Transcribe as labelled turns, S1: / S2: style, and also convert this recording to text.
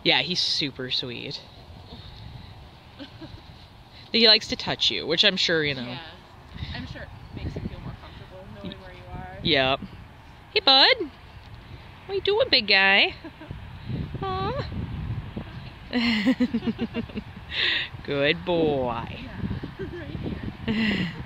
S1: Yeah, he's super sweet. He likes to touch you, which I'm sure, you know.
S2: Yeah. I'm sure it makes you feel more comfortable knowing where you are.
S1: Yep. Hey, bud. What you doing, big guy? Aw. Good boy.
S2: Yeah, right here.